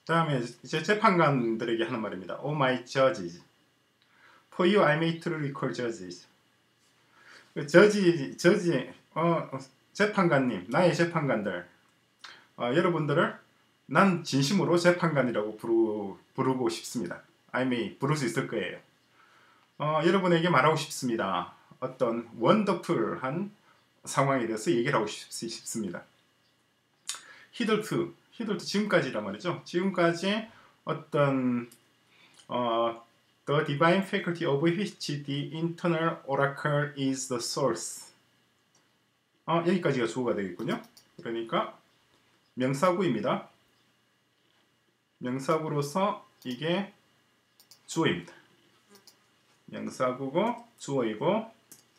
다음에 이제 재판관들에게 하는 말입니다. Oh my judges. For you I may truly call judges. 재판관님, 나의 재판관들. 여러분들을 난 진심으로 재판관이라고 부르고 싶습니다. I may 부를 수 있을 거예요. 여러분에게 말하고 싶습니다. 어떤 원더풀한 상황에 대해서 얘기를 하고 싶습니다. 히들트 지금까지란 말이죠. 지금까지 어떤 The divine faculty of which the internal oracle is the source. 여기까지가 주어가 되겠군요. 그러니까 명사구입니다. 명사구로서 이게 주어입니다. 명사구고 주어이고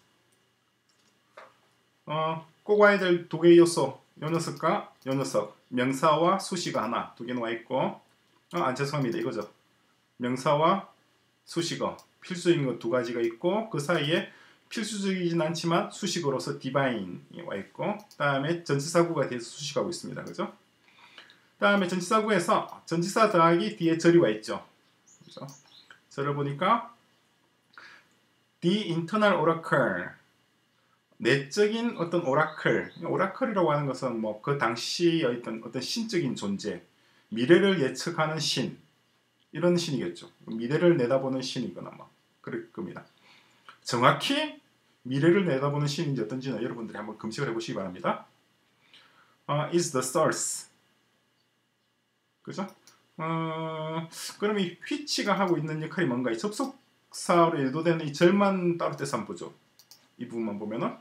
꼭 와야 될 두 개의 요소 요 녀석과 요 녀석 명사와 수식어 하나 두 개 나와 있고 죄송합니다. 이거죠. 명사와 수식어 필수적인 것 두 가지가 있고 그 사이에 필수적이진 않지만 수식어로서 디바인이 와 있고 다음에 전치사구가 뒤에서 수식하고 있습니다. 그죠? 다음에 전치사구에서 전치사 더하기 뒤에 절이 와 있죠. 그죠? 절을 보니까 The internal oracle 내적인 어떤 오라클이라고 하는 것은 뭐 그 당시의 어떤 신적인 존재, 미래를 예측하는 신 이런 신이겠죠. 미래를 내다보는 신이거나 뭐 그럴 겁니다. 정확히 미래를 내다보는 신인지 어떤지는 여러분들이 한번 검색을 해보시기 바랍니다. is the source. 그죠? 그럼 이 which가 하고 있는 역할이 뭔가? 이 접속사로 유도되는 이 절만 따로 떼서 한번 보죠. 이 부분만 보면은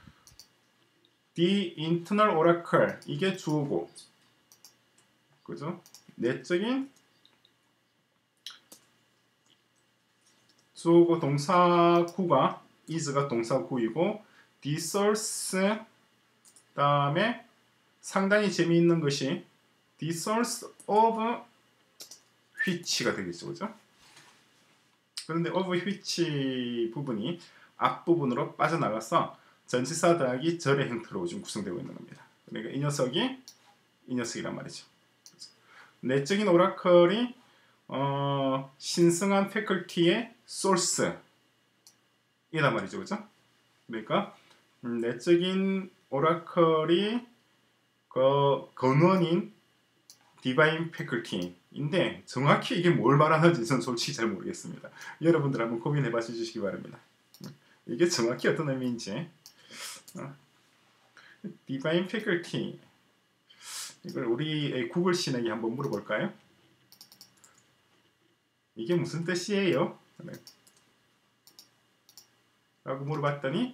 The internal oracle 이게 주어고 그죠? 내적인 주어고 동사구가 is가 동사구이고 the source 다음에 상당히 재미있는 것이 the source of which가 되겠죠. 그죠? 그런데 of which 부분이 앞부분으로 빠져나가서 전치사 더하기 절의 형태로 지금 구성되고 있는 겁니다. 그러니까 이 녀석이란 말이죠. 내적인 오라클이 신성한 패컬티의 소스이란 말이죠. 그죠? 그러니까 내적인 오라클이 그 근원인 디바인 패컬티인데 정확히 이게 뭘 말하는지 저는 솔직히 잘 모르겠습니다. 여러분들 한번 고민해 봐 주시기 바랍니다. 이게 정확히 어떤 의미인지. 디바인 패컬티 이걸 우리 구글 신에게 한번 물어볼까요? 이게 무슨 뜻이에요? 라고 물어봤더니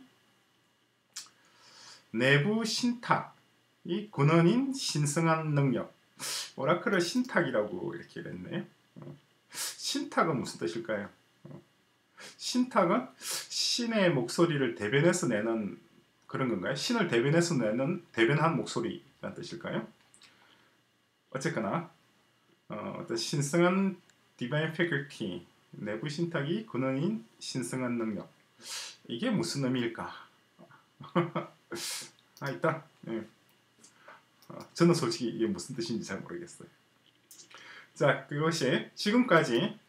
내부 신탁이 근원인 신성한 능력 오라클을 신탁이라고 이렇게 했네요. 신탁은 무슨 뜻일까요? 신탁은 신의 목소리를 대변해서 내는 그런 건가요? 신을 대변해서 내는 대변한 목소리라는 뜻일까요? 어쨌거나 어떤 신성한 디바인 패컬티 내부 신탁이 근원인 신성한 능력 이게 무슨 의미일까? 일단 저는 솔직히 이게 무슨 뜻인지 잘 모르겠어요. 자, 그것이 지금까지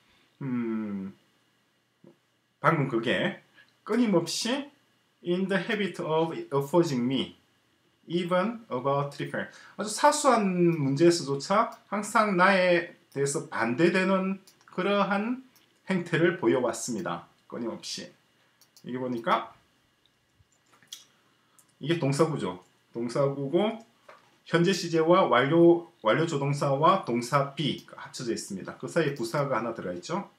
방금 그게 끊임없이 in the habit of opposing me even about trivial 아주 사소한 문제에서조차 항상 나에 대해서 반대되는 그러한 행태를 보여왔습니다. 끊임없이. 이게 보니까 이게 동사구죠. 동사구고 현재 시제와 완료 조동사와 동사 B가 합쳐져 있습니다. 그 사이에 부사가 하나 들어가 있죠.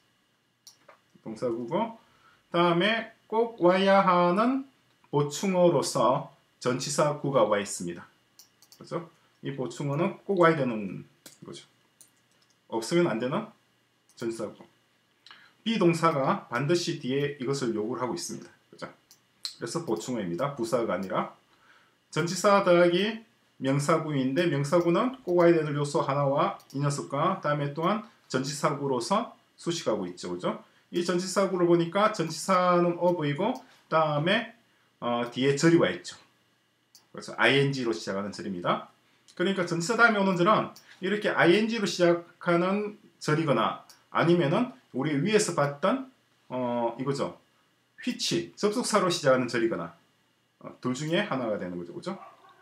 동사구고 다음에 꼭 와야 하는 보충어로서 전치사구가 와 있습니다. 그렇죠? 이 보충어는 꼭 와야 되는 거죠. 없으면 안 되는 전치사구. 비동사가 반드시 뒤에 이것을 요구를 하고 있습니다. 그렇죠? 그래서 보충어입니다. 부사가 아니라 전치사 더하기 명사구인데 명사구는 꼭 와야 되는 요소 하나와 이 녀석과 다음에 또한 전치사구로서 수식하고 있죠. 그죠? 이 전치사구를 보니까 전치사는 of이고 다음에 뒤에 절이 와 있죠. 그래서 ing로 시작하는 절입니다. 그러니까 전치사 다음에 오는 절은 이렇게 ing로 시작하는 절이거나 아니면은 우리 위에서 봤던 이거죠. which 접속사로 시작하는 절이거나 둘 중에 하나가 되는 거죠. 그죠?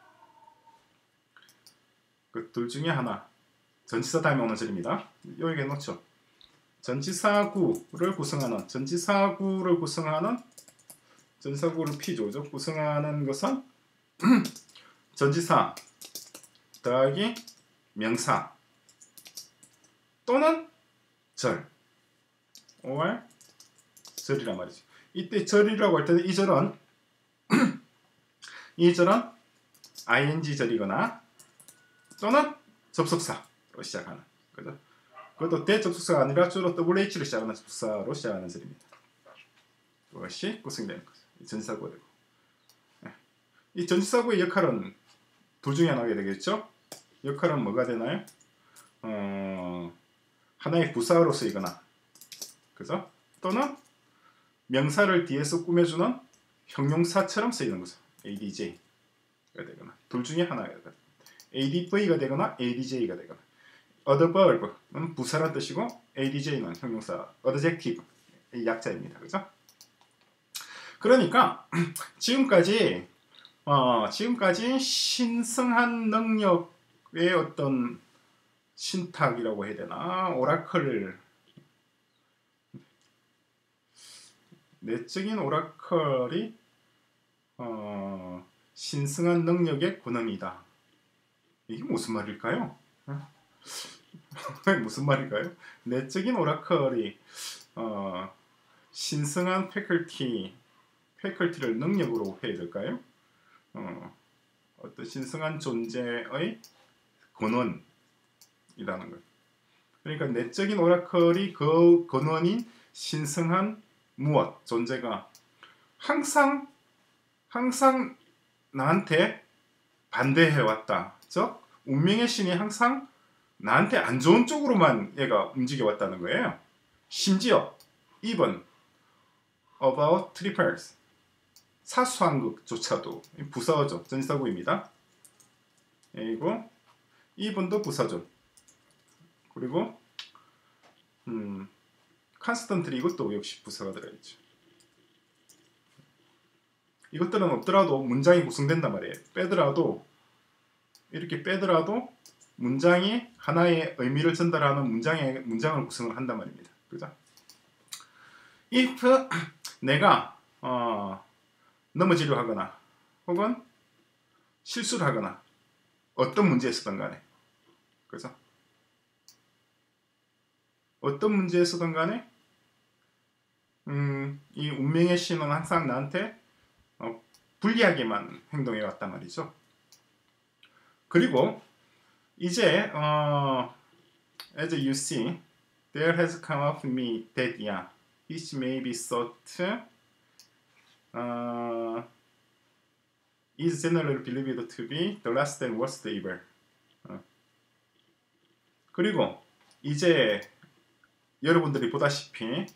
그 둘 중에 하나. 전치사 다음에 오는 절입니다. 여기에 놓죠. 전치사구를 구성하는 전치사구를 P죠. 그죠? 구성하는 것은 전치사 더하기 명사 또는 절 or 절이란 말이죠. 이때 절이라고 할 때는 이 절은 ing 절이거나 또는 접속사로 시작하는 그죠? 그것도 대접속사가 아니라 주로 WH로 시작하는 접속사로 시작하는 절입니다. 그것이 구성되는 거죠. 이 전치사구가 되고 이 전치사구의 역할은 둘 중에 하나가 되겠죠. 역할은 뭐가 되나요? 하나의 부사로 쓰이거나 그죠? 또는 명사를 뒤에서 꾸며주는 형용사처럼 쓰이는 거죠. ADJ가 되거나 둘 중에 하나가 되거나 ADV가 되거나 ADJ가 되거나 adverb는 부사란 뜻이고 ADJ는 형용사 adjective의 약자입니다. 그죠? 그러니까 지금까지 신성한 능력의 어떤 신탁이라고 해야 되나 오라클 내적인 오라클이 신성한 능력의 권능이다. 이게 무슨 말일까요? 무슨 말일까요? 내적인 오라클이 신성한 패컬티를 능력으로 해야 될까요? 어떤 신성한 존재의 근원이라는 것. 그러니까 내적인 오라클이 그 근원인 신성한 무엇 존재가 항상 나한테 반대해왔다. 즉 운명의 신이 항상 나한테 안 좋은 쪽으로만 얘가 움직여왔다는 거예요. 심지어 even about trippers 사소한 것조차도 부사어죠. 전치사구입니다. 그리고 even도 부사죠. 그리고 constantly 이것도 역시 부사가 들어있죠. 이것들은 없더라도 문장이 구성된단 말이에요. 이렇게 빼더라도 문장이 하나의 의미를 전달하는 문장을 구성을 한단 말입니다. 그죠? if 내가 넘어지려 하거나 혹은 실수를 하거나 어떤 문제에서든 간에 그죠? 어떤 문제에서든 간에 이 운명의 신은 항상 나한테 불리하게만 행동해 왔단 말이죠. 그리고 이제 as you see, there has come up me that which may be thought is generally believed to be the last and worst evil. 그리고 이제 여러분들이 보다시피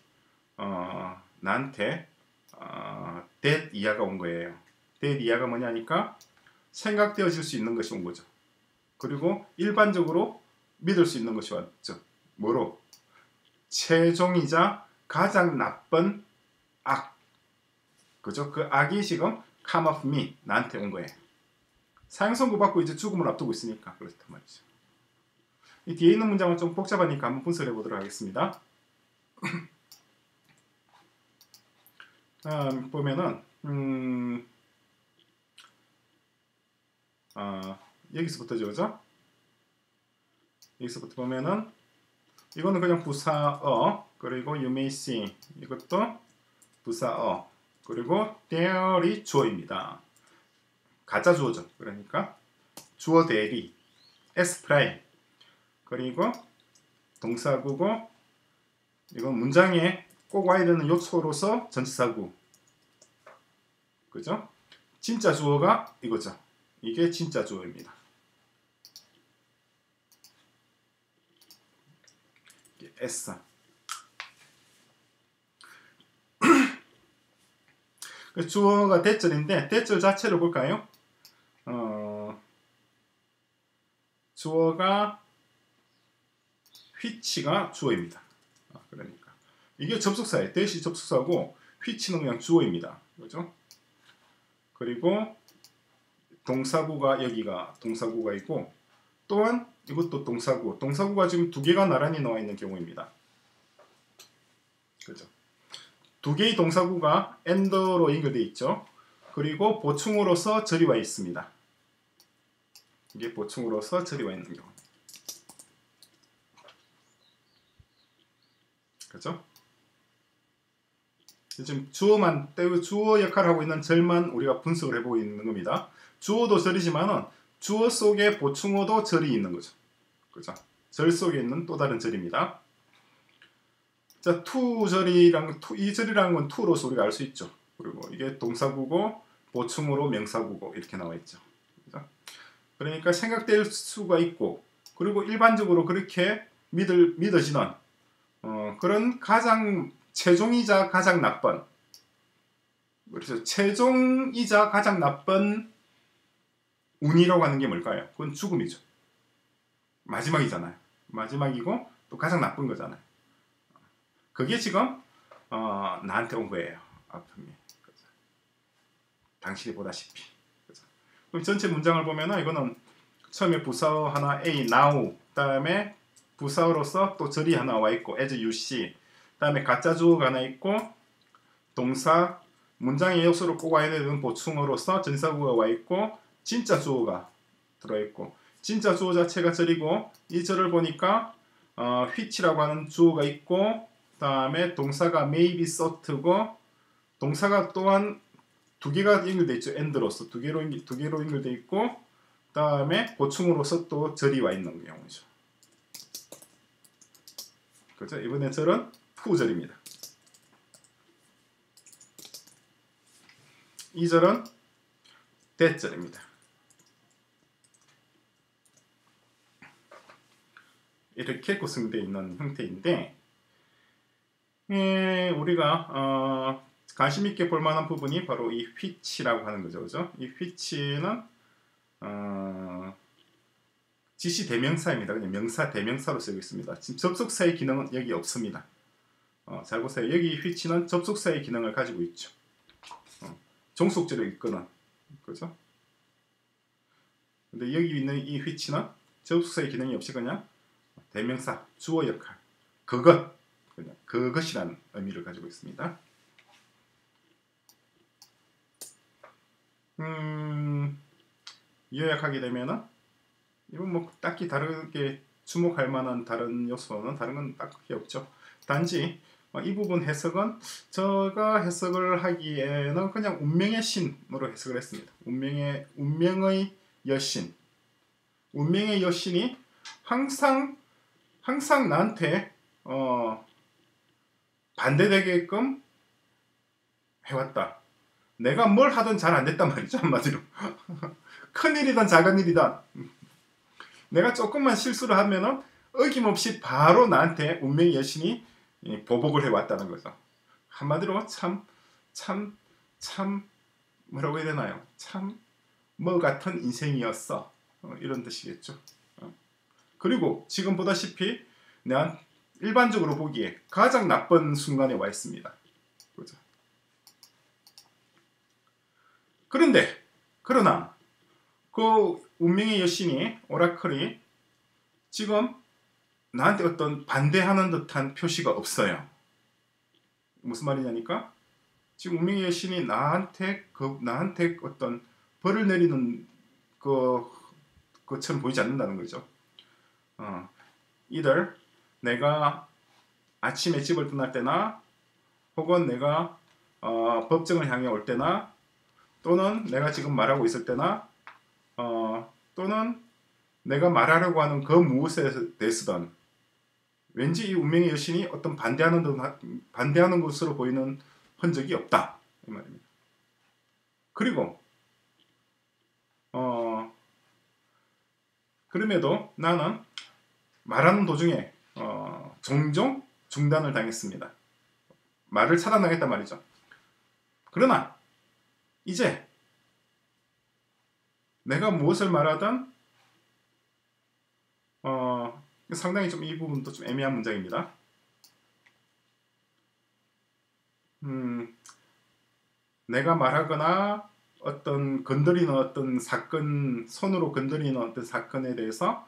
나한테 that 이하가 온 거예요. that 이하가 뭐냐니까 생각되어질 수 있는 것이 온 거죠. 그리고 일반적으로 믿을 수 있는 것이 왔죠. 뭐로? 최종이자 가장 나쁜 악. 그죠? 그 악이 지금 come of me, 나한테 온 거예요. 사형 선고 받고 이제 죽음을 앞두고 있으니까 그렇단 말이죠. 이 뒤에 있는 문장은 좀 복잡하니까 한번 분석해 보도록 하겠습니다. 보면은 여기서부터죠, 그죠? 여기서부터 보면은 이거는 그냥 부사어, 그리고 you may see 이것도 부사어, 그리고 there이 주어입니다. 가짜 주어죠. 그러니까 주어 대리 s 프라임, 그리고 동사구고 이건 문장에 꼭 와야 되는 요소로서 전치사구. 그죠? 진짜 주어가 이거죠. 이게 진짜 주어입니다. 이게 S. 주어가 대절인데 대절 자체를 볼까요? 주어가 which가 주어입니다. 그러니까 이게 접속사예요. 대시 접속사고 which는 그냥 주어입니다. 그죠? 그리고 동사구가 여기가 동사구가 있고 또한 이것도 동사구가 지금 두 개가 나란히 나와 있는 경우입니다. 그죠? 두 개의 동사구가 and로 연결되어 있죠. 그리고 보충으로서 절이 와 있습니다. 이게 보충으로서 절이 와 있는 경우. 그죠? 지금 주어 역할을 하고 있는 절만 우리가 분석을 해보고 있는 겁니다. 주어도 절이지만은 주어 속에 보충어도 절이 있는 거죠. 그죠? 절 속에 있는 또 다른 절입니다. 자, 이 절이라는 건 to로서 우리가 알 수 있죠. 그리고 이게 동사구고 보충어로 명사구고 이렇게 나와 있죠. 그죠? 그러니까 생각될 수가 있고 그리고 일반적으로 그렇게 믿어지는 그런 가장 최종이자 가장 나쁜 그래서 최종이자 가장 나쁜 운이라고 하는 게 뭘까요? 그건 죽음이죠. 마지막이잖아요. 마지막이고 또 가장 나쁜 거잖아요. 그게 지금 나한테 온 거예요. 아픔이. 그렇죠? 당신이 보다시피. 그렇죠? 그럼 전체 문장을 보면은 이거는 처음에 부사어 하나 A now 그다음에 부사어로서 또 절이 하나 와 있고 as you see 그다음에 가짜 주어가 하나 있고 동사 문장의 요소를 꼭 와야 되는 보충어로서 전사구가 와 있고 진짜 주어가 들어 있고 진짜 주어 자체가 절이고 이 절을 보니까 which라고 하는 주어가 있고 그다음에 동사가 may be sought고 동사가 또한 두 개가 연결돼 있죠. and로서 두 개로 연결돼 있고 그다음에 보충으로서 또 절이 와 있는 경우죠. 그렇죠? 이번에 절은 후절입니다. 이 절은 대절입니다. 이렇게 구성되어 있는 형태인데 우리가 관심 있게 볼 만한 부분이 바로 이 which라고 하는 거죠. 그죠? 이 which는 지시 대명사입니다. 그냥 명사 대명사로 쓰고 있습니다. 지금 접속사의 기능은 여기 없습니다. 잘 보세요. 여기 which는 접속사의 기능을 가지고 있죠. 종속절에 있거나 그죠? 근데 여기 있는 이 which는 접속사의 기능이 없이 그냥 대명사, 주어 역할, 그냥 그것이라는 의미를 가지고 있습니다. 요약하게 되면은 이건 뭐 딱히 다르게 주목할 만한 다른 요소는 다른 건 딱히 없죠. 단지 이 부분 해석은 제가 해석을 하기에는 그냥 운명의 신으로 해석을 했습니다. 운명의 여신. 운명의 여신이 항상 나한테 반대되게끔 해왔다. 내가 뭘 하든 잘 안 됐단 말이죠. 한마디로. 큰일이든 작은일이든 내가 조금만 실수를 하면은 어김없이 바로 나한테 운명의 여신이 보복을 해왔다는 거죠. 한마디로 참 뭐라고 해야 되나요? 참 뭐 같은 인생이었어. 이런 뜻이겠죠. 그리고 지금 보다시피 내가 일반적으로 보기에 가장 나쁜 순간에 와 있습니다. 그죠? 그러나 그 운명의 여신이 오라클이 지금 나한테 어떤 반대하는 듯한 표시가 없어요. 무슨 말이냐니까 지금 운명의 여신이 나한테 어떤 벌을 내리는 것처럼 보이지 않는다는 거죠. 이들 내가 아침에 집을 떠날 때나 혹은 내가 법정을 향해 올 때나 또는 내가 지금 말하고 있을 때나 또는 내가 말하려고 하는 그 무엇에 대해서든 왠지 이 운명의 여신이 어떤 반대하는 것으로 보이는 흔적이 없다 이 말입니다. 그리고 그럼에도 나는 말하는 도중에 종종 중단을 당했습니다. 말을 차단당했단 말이죠. 그러나 이제 내가 무엇을 말하든 상당히 좀 이 부분도 좀 애매한 문장입니다. 내가 말하거나 어떤 건드리는 어떤 사건, 손으로 건드리는 어떤 사건에 대해서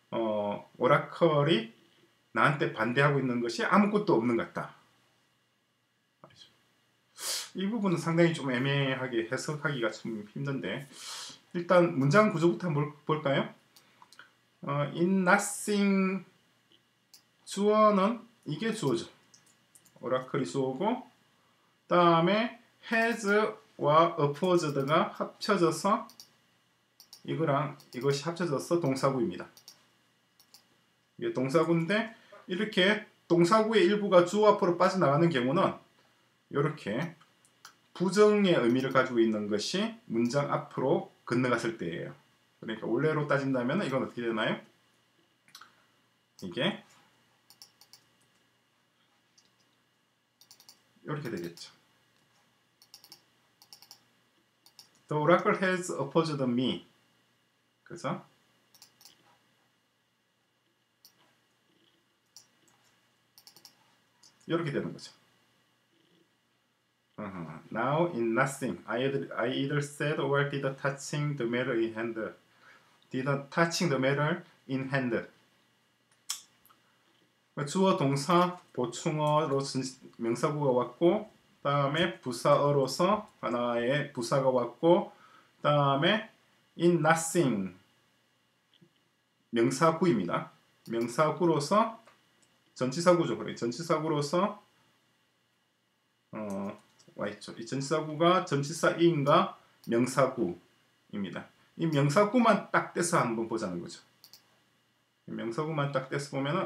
오라클이 나한테 반대하고 있는 것이 아무것도 없는 것 같다. 이 부분은 상당히 좀 애매하게 해석하기가 좀 힘든데, 일단 문장 구조부터 한번 볼까요? in nothing, 주어는 이게 주어죠. 오라클이 주어고, 다음에 has와 opposed가 합쳐져서 이거랑 이것이 합쳐져서 동사구입니다. 이게 동사구인데, 이렇게 동사구의 일부가 주어 앞으로 빠져나가는 경우는 이렇게 부정의 의미를 가지고 있는 것이 문장 앞으로 건너갔을 때예요. 그러니까 원래로 따진다면 이건 어떻게 되나요? 이게 이렇게 되겠죠. The oracle has opposed me. 그래서 이렇게 되는 거죠. Now in nothing, I either said or did touching the matter in hand. Did touching the matter in hand. 주어, 동사, 보충어로 명사구가 왔고, 다음에 부사어로서 하나의 부사가 왔고, 다음에 in nothing 명사구입니다. 명사구로서 전치사구죠. 그래, 전치사구로서 와있죠. 이 전치사구가 전치사인과 명사구입니다. 이 명사구만 딱 떼서 한번 보자는 거죠. 명사구만 딱 떼서 보면은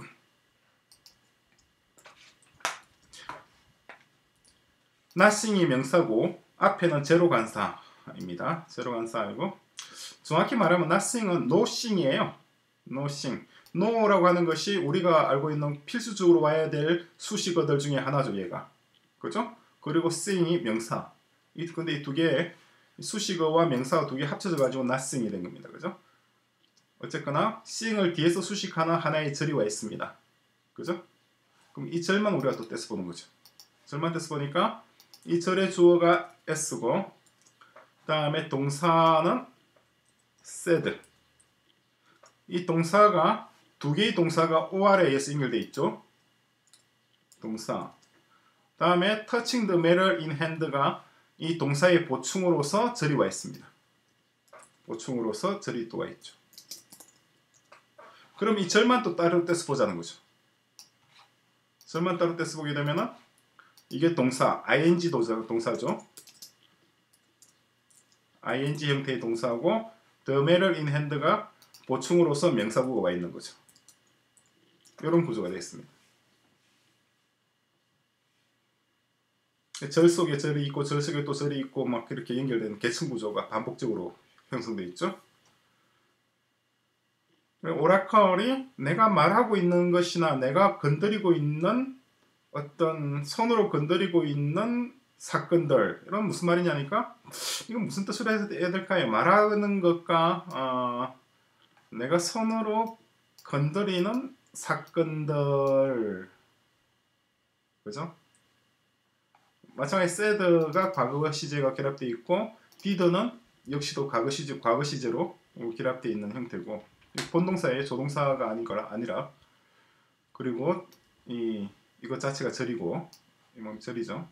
nothing이 명사고 앞에는 제로 관사입니다. 제로 관사이고 정확히 말하면 nothing은 nothing이에요. nothing. no라고 하는 것이 우리가 알고 있는 필수적으로 와야 될 수식어들 중에 하나죠. 얘가. 그죠? 그리고 thing이 명사. 근데 이 두 개의 수식어와 명사가 두 개 합쳐져 가지고 nothing이 된 겁니다. 그죠? 어쨌거나 thing을 뒤에서 수식하는 하나의 절이 와 있습니다. 그죠? 그럼 이 절만 우리가 또 떼서 보는 거죠. 절만 떼서 보니까 이 절의 주어가 s고 다음에 동사는 said. 이 동사가 두 개의 동사가 or에 의해서 연결되어 있죠. 동사. 다음에 touching the matter in hand가 이 동사의 보충으로서 절이 와 있습니다. 보충으로서 절이 또 와 있죠. 그럼 이 절만 또 따로 떼서 보자는 거죠. 절만 따로 떼서 보게 되면은 이게 동사, ing 동사죠. ing 형태의 동사고 the matter in hand가 보충으로서 명사구가 와 있는 거죠. 이런 구조가 되어 있습니다. 절 속에 절이 있고 절 속에 또 절이 있고 막 이렇게 연결되는 계층 구조가 반복적으로 형성되어 있죠. 오라클이 내가 말하고 있는 것이나 내가 건드리고 있는 어떤 손으로 건드리고 있는 사건들 이런 무슨 말이냐니까 이건 무슨 뜻으로 해야 될까요? 말하는 것과 내가 손으로 건드리는 사건들 그죠? 마찬가지 said가 과거 시제가 결합되어 있고 did는 역시도 과거 시제로 결합되어 있는 형태고 본동사의 조동사가 아니라 그리고 이것 자체가 절이고 절이죠.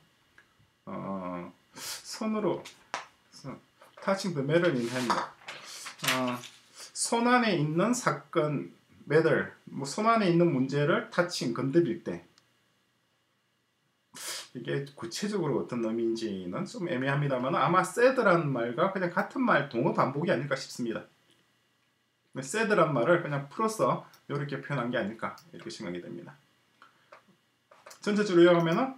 손으로 touching the matter in hand. 손 안에 있는 사건 matter 손 안에 있는 문제를 touching 건드릴 때 이게 구체적으로 어떤 의미인지는 좀 애매합니다만 아마 said라는 말과 그냥 같은 말 동어 반복이 아닐까 싶습니다. said라는 말을 그냥 풀어서 이렇게 표현한 게 아닐까 이렇게 생각이 됩니다. 전체적으로 요약하면은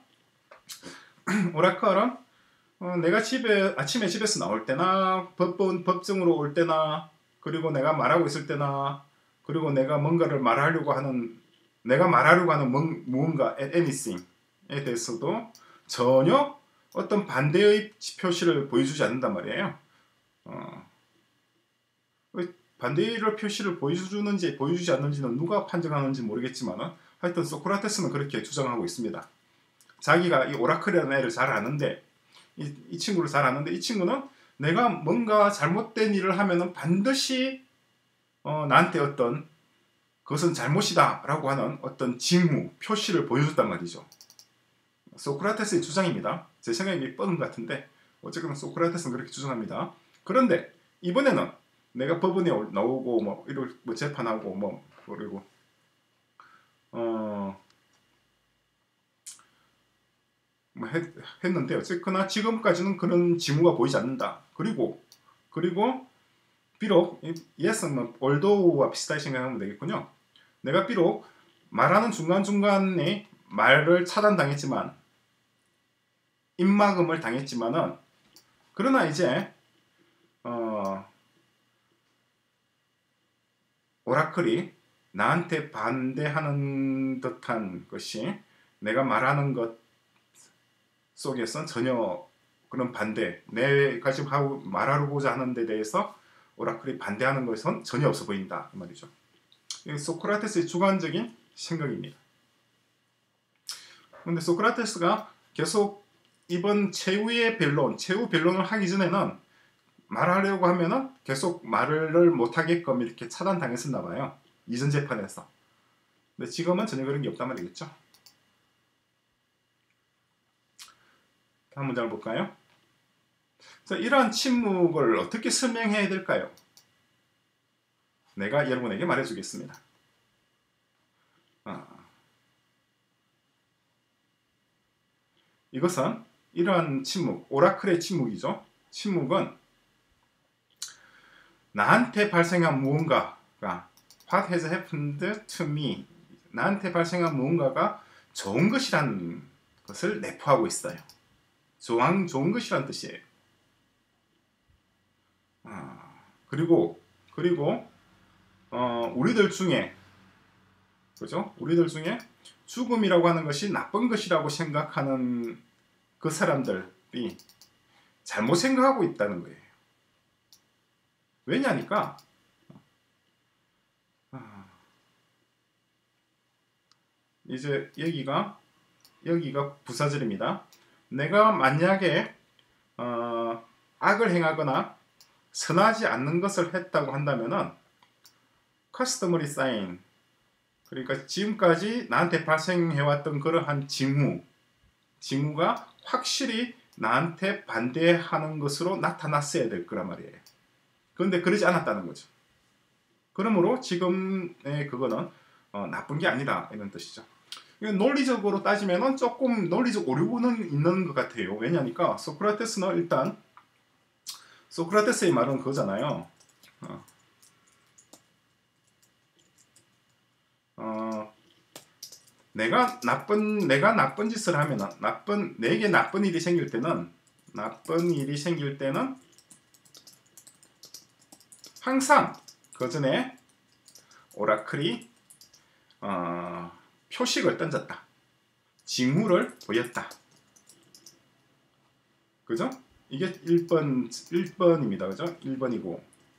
오라클은 내가 아침에 집에서 나올 때나 법정으로 올 때나 그리고 내가 말하고 있을 때나 그리고 내가 뭔가를 말하려고 하는 무언가 anything에 대해서도 전혀 어떤 반대의 표시를 보여주지 않는단 말이에요. 반대를 표시를 보여주는지 보여주지 않는지는 누가 판정하는지 모르겠지만은 하여튼 소크라테스는 그렇게 주장하고 있습니다. 자기가 이 오라클이라는 애를 잘 아는데 이 친구를 잘 아는데 이 친구는 내가 뭔가 잘못된 일을 하면은 반드시 나한테 어떤 그것은 잘못이다 라고 하는 어떤 징후, 표시를 보여줬단 말이죠. 소크라테스의 주장입니다. 제 생각이 뻔한 것 같은데 어쨌거나 소크라테스는 그렇게 주장합니다. 그런데 이번에는 내가 법원에 나오고 뭐 이런 뭐 재판하고 뭐 그리고 뭐 했는데 어쨌거나 지금까지는 그런 징후가 보이지 않는다. 그리고 비록 yes는 although와 비슷하게 생각하면 되겠군요. 내가 비록 말하는 중간중간에 말을 차단당했지만 입막음을 당했지만은 그러나 이제 오라클이 나한테 반대하는 듯한 것이 내가 말하는 것 속에서 전혀 그런 반대, 내가 지금 말하고자 하는 데 대해서 오라클이 반대하는 것은 전혀 없어 보인다 이 말이죠. 이게 소크라테스의 주관적인 생각입니다. 그런데 소크라테스가 계속 이번 최후 변론을 하기 전에는 말하려고 하면은 계속 말을 못하게끔 이렇게 차단당했었나 봐요. 이전 재판에서. 근데 지금은 전혀 그런 게 없단 말이겠죠. 다음 문장을 볼까요? 그래서 이러한 침묵을 어떻게 설명해야 될까요? 내가 여러분에게 말해주겠습니다. 이것은 이러한 침묵, 오라클의 침묵이죠. 침묵은 나한테 발생한 무언가가 What has happened to me? 나한테 발생한 무언가가 좋은 것이란 것을 내포하고 있어요. 좋은 것이란 뜻이에요. 그리고 우리들 중에 그죠? 우리들 중에 죽음이라고 하는 것이 나쁜 것이라고 생각하는 그 사람들이 잘못 생각하고 있다는 거예요. 왜냐니까 이제 여기가 부사절입니다. 내가 만약에 악을 행하거나 선하지 않는 것을 했다고 한다면은 customary sign, 그러니까 지금까지 나한테 발생해왔던 그러한 징후가 확실히 나한테 반대하는 것으로 나타났어야 될 거란 말이에요. 그런데 그러지 않았다는 거죠. 그러므로 지금의 그거는 나쁜 게 아니다 이런 뜻이죠. 논리적으로 따지면은 조금 논리적 오류는 있는 것 같아요. 왜냐니까 소크라테스는 일단 소크라테스의 말은 그거잖아요. 내가 나쁜 짓을 하면은 내게 나쁜 일이 생길 때는 항상 그 전에 오라클이 표식을 던졌다. 징후를 보였다. 그죠? 이게 1번입니다. 그죠? 1번이고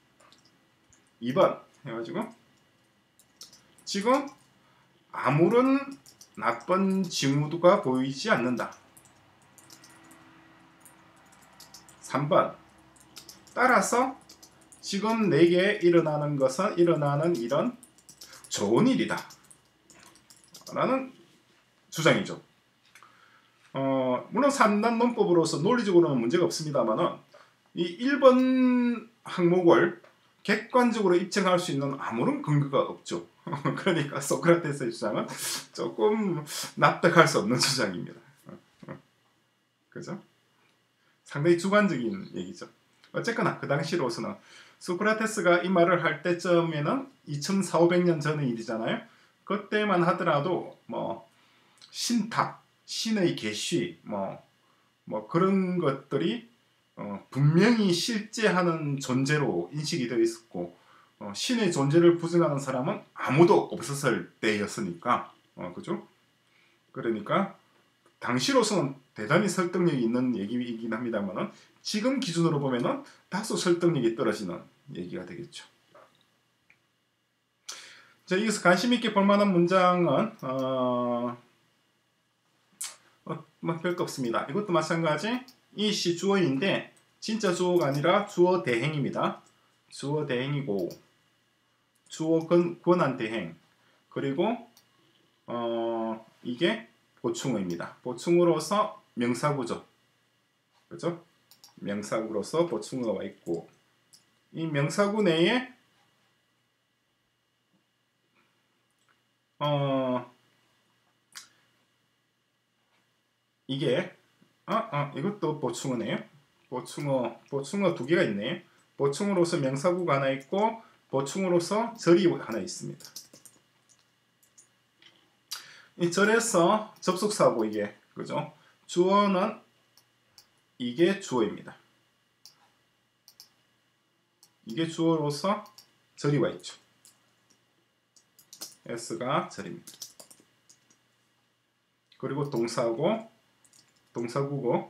2번 해가지고 지금 아무런 나쁜 징후가 보이지 않는다. 3번 따라서 지금 내게 일어나는 일은 좋은 일이다 라는 주장이죠. 물론 3단 논법으로서 논리적으로는 문제가 없습니다만은 이 1번 항목을 객관적으로 입증할 수 있는 아무런 근거가 없죠. 그러니까 소크라테스의 주장은 조금 납득할 수 없는 주장입니다. 그죠? 상당히 주관적인 얘기죠. 어쨌거나 그 당시로서는 소크라테스가 이 말을 할 때쯤에는 2400년 전의 일이잖아요. 그때만 하더라도 뭐 신탁, 신의 계시, 뭐 그런 것들이 분명히 실제하는 존재로 인식이 되어 있었고 신의 존재를 부정하는 사람은 아무도 없었을 때였으니까 그죠? 그러니까 당시로서는 대단히 설득력이 있는 얘기이긴 합니다만은 지금 기준으로 보면은 다소 설득력이 떨어지는 얘기가 되겠죠. 자, 여기서 관심 있게 볼 만한 문장은 뭐 별거 없습니다. 이것도 마찬가지. 이시 주어인데 진짜 주어가 아니라 주어 대행입니다. 주어 대행이고 주어 권한 대행 그리고 이게 보충어입니다. 보충어로서 명사구죠. 그죠? 명사구로서 보충어가 있고 이 명사구 내에 이게 이것도 보충어네요. 보충어 두 개가 있네요. 보충어로서 명사구가 하나 있고 보충어로서 절이 하나 있습니다. 이 절에서 접속사고 이게 그죠? 주어는 이게 주어입니다. 이게 주어로서 절이 와 있죠. S가 절입니다. 그리고 동사고 동사구고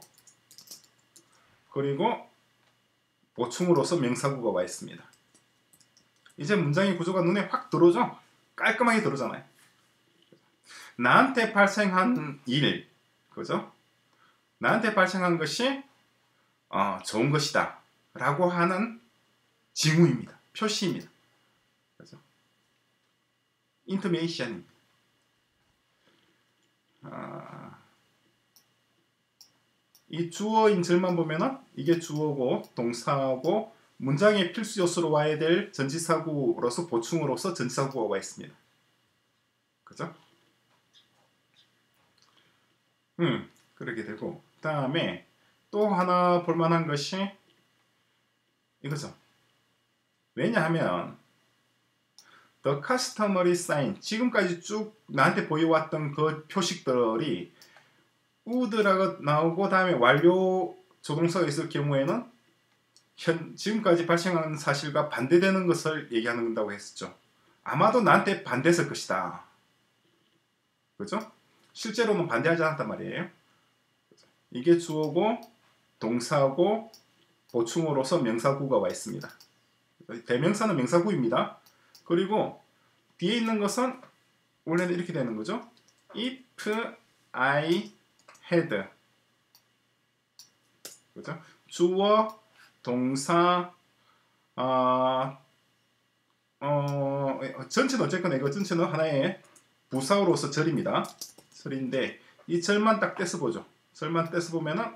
그리고 보충으로서 명사구가 와 있습니다. 이제 문장의 구조가 눈에 확 들어오죠? 깔끔하게 들어오잖아요. 나한테 발생한 일, 그죠? 나한테 발생한 것이 좋은 것이다 라고 하는 징후입니다. 표시입니다. 그죠? 인터메이션입니다. 이 주어인 절만 보면은 이게 주어고 동사고 문장의 필수 요소로 와야 될 전치사구로서 보충으로서 전치사구가 와 있습니다. 그죠? 그렇게 되고 다음에 또 하나 볼만한 것이 이거죠. 왜냐하면 the customary sign 지금까지 쭉 나한테 보여왔던 그 표식들이 would라고 나오고 다음에 완료 조동사가 있을 경우에는 지금까지 발생하는 사실과 반대되는 것을 얘기한다고 했었죠. 아마도 나한테 반대했을 것이다. 그죠? 실제로는 반대하지 않았단 말이에요. 이게 주어고 동사고 보충어로서 명사구가 와 있습니다. 대명사는 명사구입니다. 그리고 뒤에 있는 것은 원래는 이렇게 되는 거죠. If I had 그죠? 주어 동사 전체는 어쨌거나 이거 전체는 하나의 부사어로서 절입니다. 절인데 이 절만 딱 떼서 보죠. 절만 떼서 보면은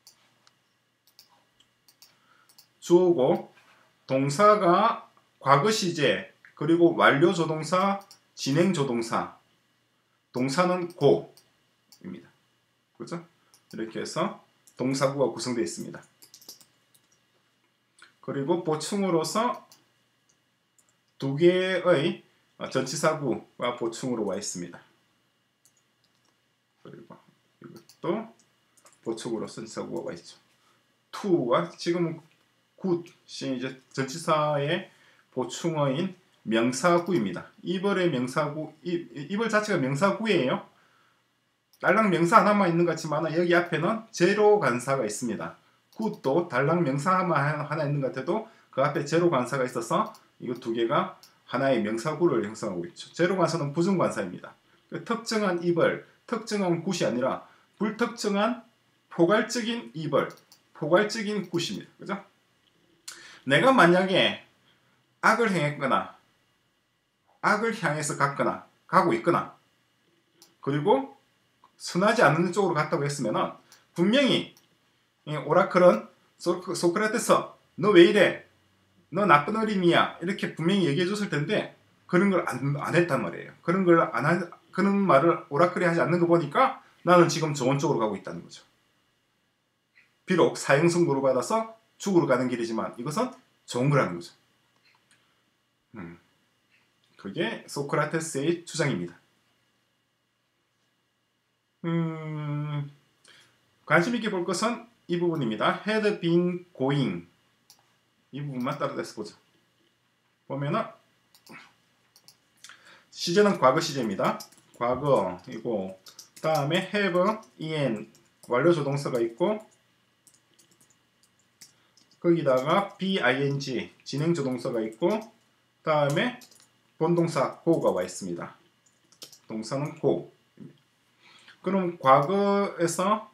주어고 동사가 과거 시제 그리고 완료 조동사 진행 조동사 동사는 고입니다. 그죠? 이렇게 해서 동사구가 구성되어 있습니다. 그리고 보충으로서 두 개의 전치사구가 보충으로 와 있습니다. 그리고 이것도 보충으로 전치사구가 와 있죠. to와 지금은 good이 이제 전치사의 보충어인 명사구입니다. 이벌의 명사구, 이벌 자체가 명사구예요. 달랑 명사 하나만 있는 것 같지만 여기 앞에는 제로 관사가 있습니다. good도 달랑 명사 하나 있는 것 같아도 그 앞에 제로 관사가 있어서 이거 두 개가 하나의 명사구를 형성하고 있죠. 제로 관사는 부정 관사입니다. 특정한 이벌, 특정한 굿이 아니라 불특정한 포괄적인 이벌, 포괄적인 굿입니다. 그죠? 내가 만약에 악을 행했거나 악을 향해서 갔거나 가고 있거나 그리고 선하지 않는 쪽으로 갔다고 했으면 분명히 오라클은 소크라테스 너 왜 이래? 너 나쁜 어린이야. 이렇게 분명히 얘기해 줬을 텐데 그런 걸 안 했단 말이에요. 그런 말을 오라클이 하지 않는 거 보니까 나는 지금 좋은 쪽으로 가고 있다는 거죠. 비록 사형선고를 받아서 죽으러 가는 길이지만 이것은 좋은 거라는 거죠. 그게 소크라테스의 주장입니다. 관심 있게 볼 것은 이 부분입니다. had been going 이 부분만 따로 떼서 보자. 보면은 시제는 과거 시제입니다. 과거이고 다음에 have, en 완료 조동사가 있고 거기다가 bing 진행 조동사가 있고 다음에 본동사 go가 와 있습니다. 동사는 go. 그럼 과거에서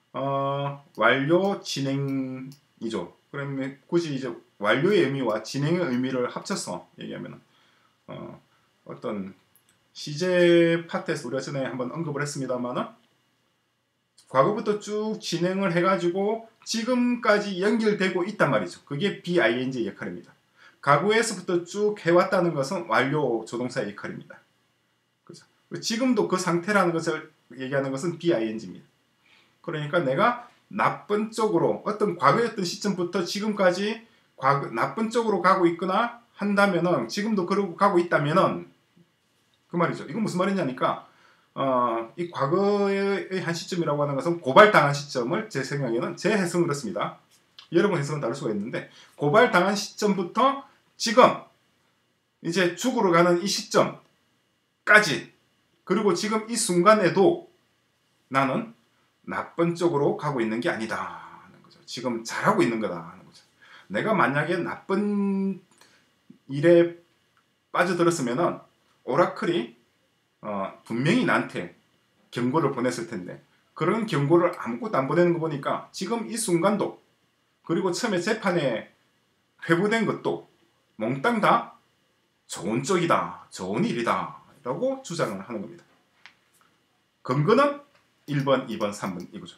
완료 진행이죠. 그러면 굳이 이제 완료의 의미와 진행의 의미를 합쳐서 얘기하면 어떤 시제 파트에서 우리가 전에 한번 언급을 했습니다만은 과거부터 쭉 진행을 해가지고 지금까지 연결되고 있단 말이죠. 그게 BING의 역할입니다. 과거에서부터 쭉 해왔다는 것은 완료 조동사의 역할입니다. 그죠? 지금도 그 상태라는 것을 얘기하는 것은 BING입니다. 그러니까 내가 나쁜 쪽으로 어떤 과거의 어떤 시점부터 지금까지 나쁜 쪽으로 가고 있거나 한다면은 지금도 그러고 가고 있다면은 그 말이죠. 이건 무슨 말이냐니까 이 과거의 한 시점이라고 하는 것은 고발당한 시점을 제 생각에는 제 해석은 그렇습니다. 여러분 해석은 다를 수가 있는데 고발당한 시점부터 지금 이제 죽으러 가는 이 시점까지 그리고 지금 이 순간에도 나는 나쁜 쪽으로 가고 있는 게 아니다 하는 거죠. 지금 잘하고 있는 거다 하는 거죠. 내가 만약에 나쁜 일에 빠져들었으면은 오라클이 분명히 나한테 경고를 보냈을 텐데 그런 경고를 아무것도 안 보내는 거 보니까 지금 이 순간도 그리고 처음에 재판에 회부된 것도 몽땅 다 좋은 쪽이다, 좋은 일이다 라고 주장을 하는 겁니다. 근거는 1번, 2번, 3번 이거죠.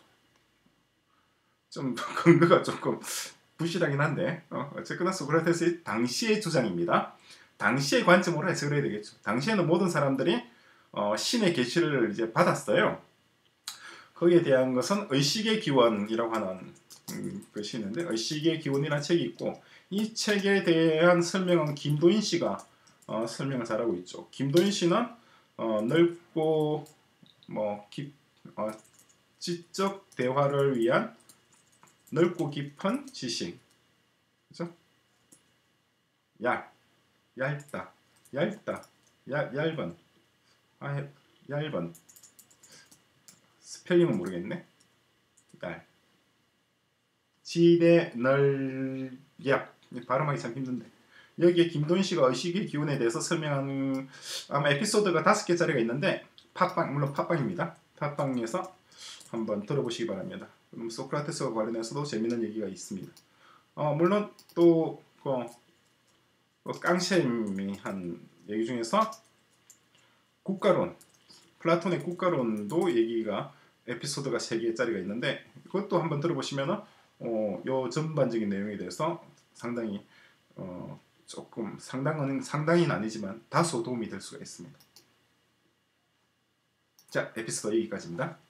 좀 근거가 조금 부실하긴 한데 어쨌거나 소크라테스의 당시의 주장입니다. 당시의 관점으로 해석을 해야 되겠죠. 당시에는 모든 사람들이 신의 계시를 이제 받았어요. 거기에 대한 것은 의식의 기원이라고 하는 것이 있는데 의식의 기원이라는 책이 있고 이 책에 대한 설명은 김도인 씨가 설명을 잘하고 있죠. 김도인 씨는 넓고 지적 대화를 위한 넓고 깊은 지식, 그죠? 얇다, 얇은, 얇은. 스펠링은 모르겠네. 지대 넓약 발음하기 참 힘든데 여기에 김도인 씨가 의식의 기운에 대해서 설명하는 아마 에피소드가 5개짜리가 있는데 물론 팟빵입니다. 팟빵에서 한번 들어보시기 바랍니다. 그럼 소크라테스와 관련해서도 재밌는 얘기가 있습니다. 물론 또 깡셰임이 한 얘기 중에서 국가론, 플라톤의 국가론도 얘기가 에피소드가 3개짜리가 있는데 그것도 한번 들어보시면은 요 전반적인 내용에 대해서 상당히 조금 상당히는 아니지만 다소 도움이 될 수가 있습니다. 자, 에피소드 여기까지입니다.